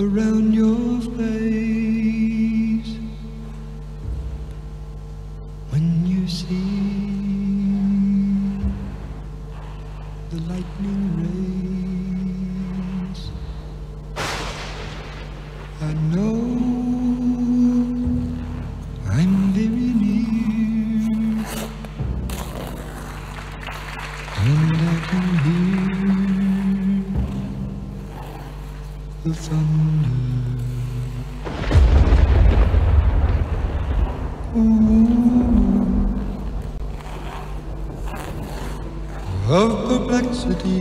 around your face when you see the lightning rays. I know I'm very near, and I can hear the thunder. Of perplexity,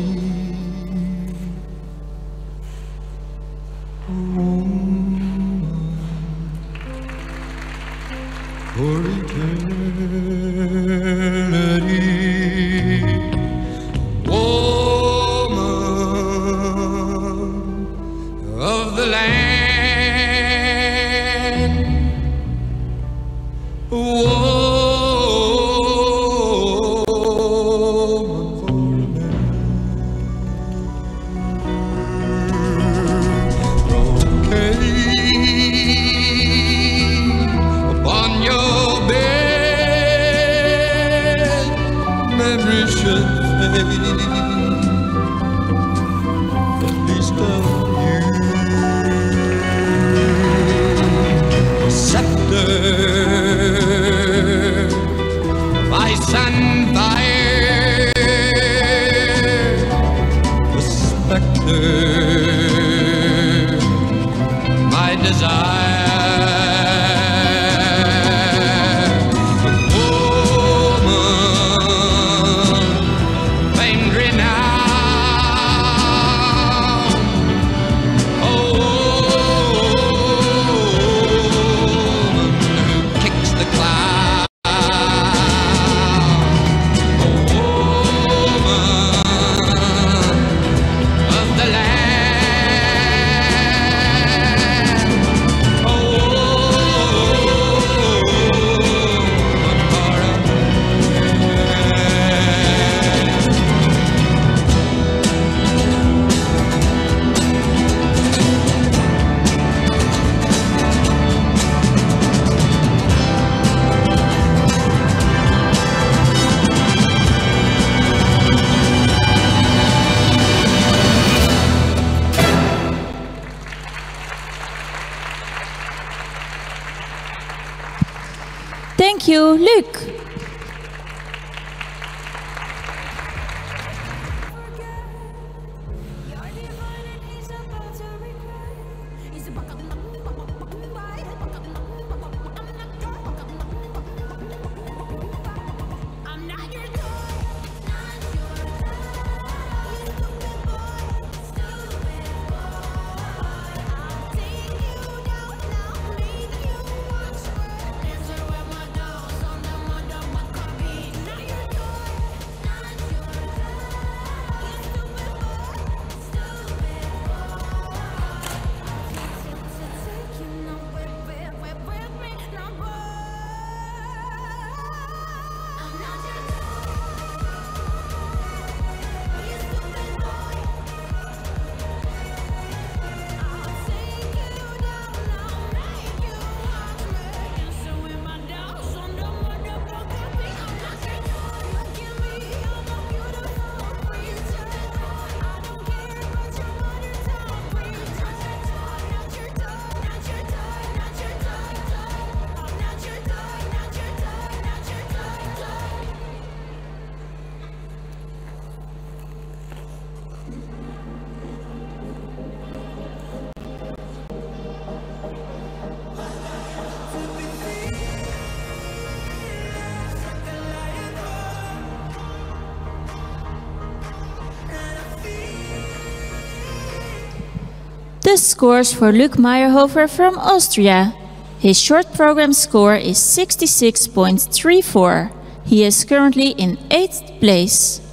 for eternity, woman of the land, my desire, a woman, famed renown, a woman who kicks the clouds, a woman of the land. Thank you, Luc. The scores for Luc Meyerhofer from Austria. His short program score is 66.34. He is currently in 8th place.